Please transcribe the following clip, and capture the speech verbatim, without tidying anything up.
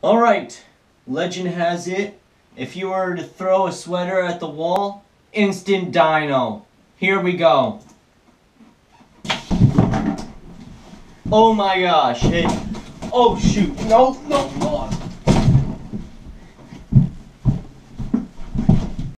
Alright, legend has it, if you were to throw a sweater at the wall, instant dino. Here we go. Oh my gosh, it, oh shoot, no, no, no.